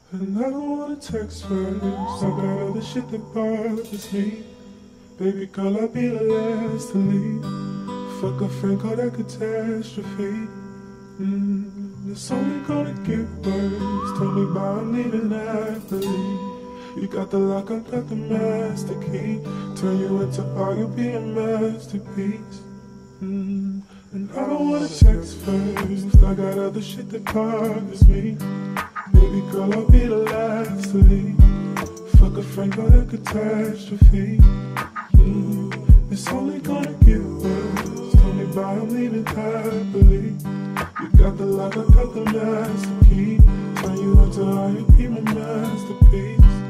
And I don't wanna text first, I got other shit that bothers me. Baby girl, I'll be the last to leave. Fuck a friend called a catastrophe. It's only gonna get worse. Tell me about I'm leaving happily. You got the lock, I got the master key. Turn you into art, you'll be a masterpiece. And I don't wanna text first, I got other shit that bothers me. Baby girl, I'll be the last to leave. Fuck a friend called a catastrophe. It's only gonna get worse. Tell me about I'm leaving happily. You got the lock, I got the master key. Turn you into art, you'll be my masterpiece.